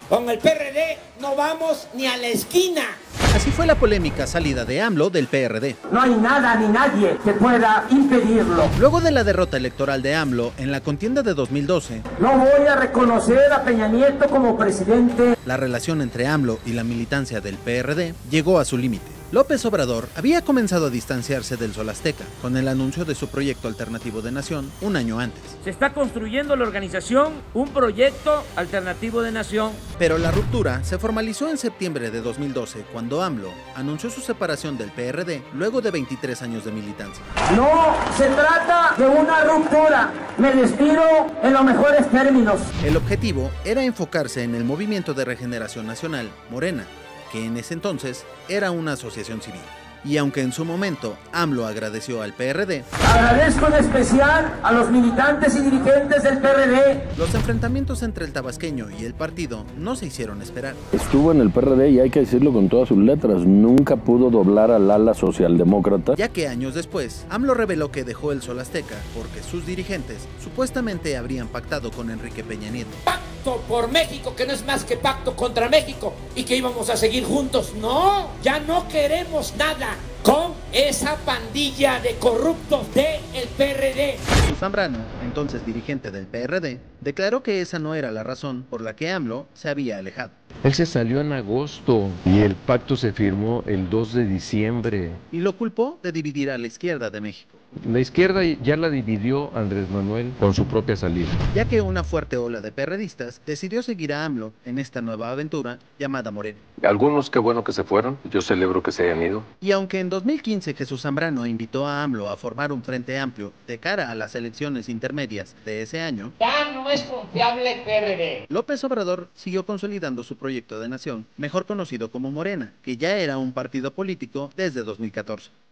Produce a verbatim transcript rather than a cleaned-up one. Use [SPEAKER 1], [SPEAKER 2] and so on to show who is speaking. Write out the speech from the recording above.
[SPEAKER 1] Con el P R D no vamos ni a la esquina.
[SPEAKER 2] Así fue la polémica salida de AMLO del P R D.
[SPEAKER 3] No hay nada ni nadie que pueda impedirlo.
[SPEAKER 2] Luego de la derrota electoral de AMLO en la contienda de dos mil doce,
[SPEAKER 3] no voy a reconocer a Peña Nieto como presidente.
[SPEAKER 2] La relación entre AMLO y la militancia del P R D llegó a su límite. López Obrador había comenzado a distanciarse del Sol Azteca con el anuncio de su proyecto alternativo de nación un año antes.
[SPEAKER 4] Se está construyendo la organización un proyecto alternativo de nación.
[SPEAKER 2] Pero la ruptura se formalizó en septiembre de dos mil doce cuando AMLO anunció su separación del P R D luego de veintitrés años de militancia.
[SPEAKER 3] No se trata de una ruptura, me despido en los mejores términos.
[SPEAKER 2] El objetivo era enfocarse en el Movimiento de Regeneración Nacional, Morena, que en ese entonces era una asociación civil. Y aunque en su momento AMLO agradeció al P R D,
[SPEAKER 3] agradezco en especial a los militantes y dirigentes del P R D.
[SPEAKER 2] Los enfrentamientos entre el tabasqueño y el partido no se hicieron esperar.
[SPEAKER 5] Estuvo en el P R D y hay que decirlo con todas sus letras, nunca pudo doblar al ala socialdemócrata.
[SPEAKER 2] Ya que años después, AMLO reveló que dejó el Sol Azteca porque sus dirigentes supuestamente habrían pactado con Enrique Peña Nieto.
[SPEAKER 1] Pacto por México, que no es más que pacto contra México y que íbamos a seguir juntos. No, ya no queremos nada con esa pandilla de corruptos del P R D.
[SPEAKER 2] Jesús Zambrano, entonces dirigente del P R D, declaró que esa no era la razón por la que AMLO se había alejado.
[SPEAKER 6] Él se salió en agosto y el pacto se firmó el dos de diciembre.
[SPEAKER 2] Y lo culpó de dividir a la izquierda de México.
[SPEAKER 6] La izquierda ya la dividió Andrés Manuel con su propia salida.
[SPEAKER 2] Ya que una fuerte ola de perredistas decidió seguir a AMLO en esta nueva aventura llamada Morena.
[SPEAKER 7] Algunos qué bueno que se fueron, yo celebro que se hayan ido.
[SPEAKER 2] Y aunque en dos mil quince Jesús Zambrano invitó a AMLO a formar un frente amplio de cara a las elecciones intermedias de ese año,
[SPEAKER 1] ya no es confiable el P R D.
[SPEAKER 2] López Obrador siguió consolidando su proyecto de nación, mejor conocido como Morena, que ya era un partido político desde dos mil catorce.